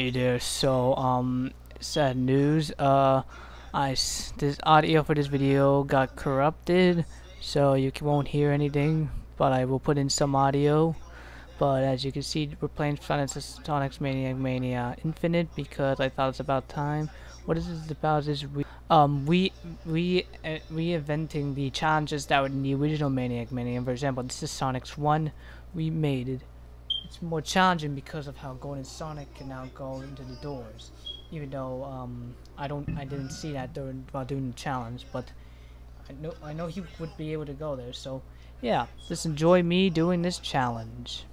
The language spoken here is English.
Hey there. Sad news. This audio for this video got corrupted, so won't hear anything. But I will put in some audio. But as you can see, we're playing Sonic's Maniac Mania Infinite because I thought it's about time. What is this about? Is reinventing the challenges that were in the original Maniac Mania. For example, this is Sonic's one. We made it. It's more challenging because of how Golden Sonic can now go into the doors. Even though I didn't see that while doing the challenge, but I know he would be able to go there. So yeah, just enjoy me doing this challenge.